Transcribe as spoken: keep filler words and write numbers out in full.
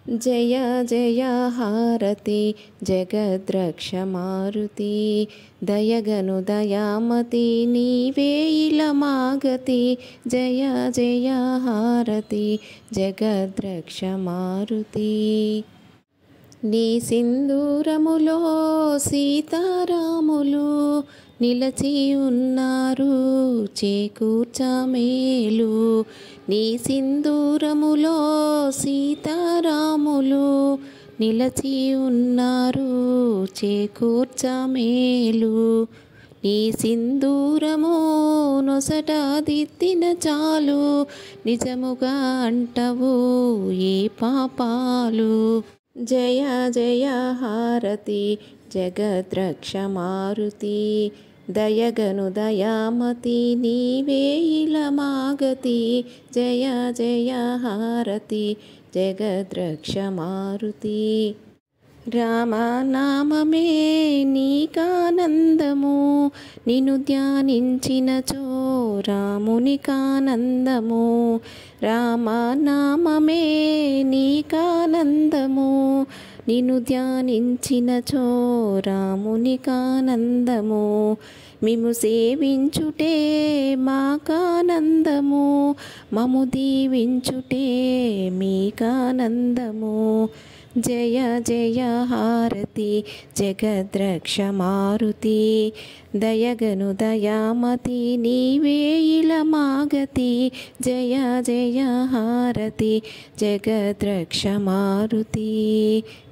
జయ జయ హారతి జగద్రక్ష మారుతి దయగను దయామతి నీవే ఇలమాగతి జయ జయ హారతి జగద్రక్ష మారుతి నీ సింధూరములో సీతారాములు నిలచి ఉన్నారు చేకూర్చమేలు నీ సింధూరములో సీతారాములు నిలచి ఉన్నారు చేకూర్చమేలు నీ సింధూరము నొసట దిద్దిన చాలు నిజముగా అంటవు ఏ పాపాలు జయ జయ హారతి జగద్రక్ష మారుతి దయగను దయామతి నీవే ఇలమాగతి జయ జయ హారతి జగద్రక్ష మారుతి రామనామమే నీకానందము నిన్ను ధ్యానించినచో రామునికానందము రామనామమే నీకానందము నిన్ను ధ్యానించినచో రామునికానందము మిము సేవించుటే మాకానందము మము దీవించుటే మీకానందము జయ జయ హారతి జగద్రక్ష మారుతి దయగను దయామతి నీవే ఇలమాగతి జయ జయ హారతి జగద్రక్ష మారుతి।